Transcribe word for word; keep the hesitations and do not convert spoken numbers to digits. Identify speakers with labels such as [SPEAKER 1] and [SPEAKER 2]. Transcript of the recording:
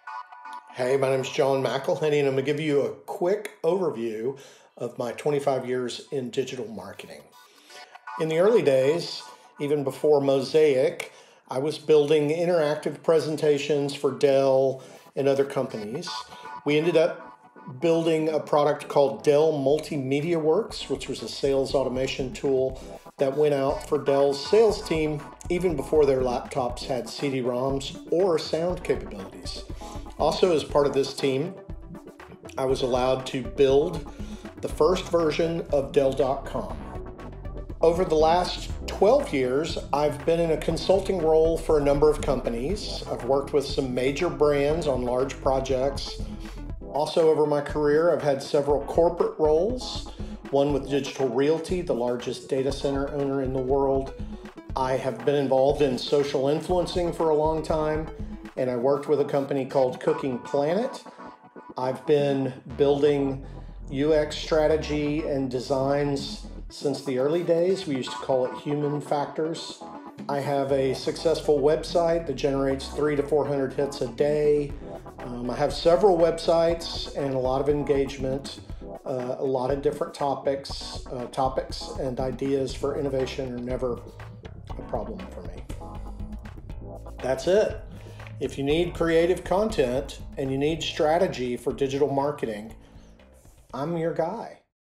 [SPEAKER 1] Hey, my name is John McElhenney, and I'm going to give you a quick overview of my twenty-five years in digital marketing. In the early days, even before Mosaic, I was building interactive presentations for Dell and other companies. We ended up building a product called Dell Multimedia Works, which was a sales automation tool that went out for Dell's sales team even before their laptops had C D ROMs or sound capabilities. Also, as part of this team, I was allowed to build the first version of Dell dot com. Over the last twelve years, I've been in a consulting role for a number of companies. I've worked with some major brands on large projects. Also, over my career, I've had several corporate roles, one with Digital Realty, the largest data center owner in the world. I have been involved in social influencing for a long time, and I worked with a company called Cooking Planet. I've been building U X strategy and designs since the early days. We used to call it human factors. I have a successful website that generates three to four hundred hits a day. Um, I have several websites and a lot of engagement, uh, a lot of different topics. Uh, topics and ideas for innovation are never a problem for me. That's it. If you need creative content and you need strategy for digital marketing, I'm your guy.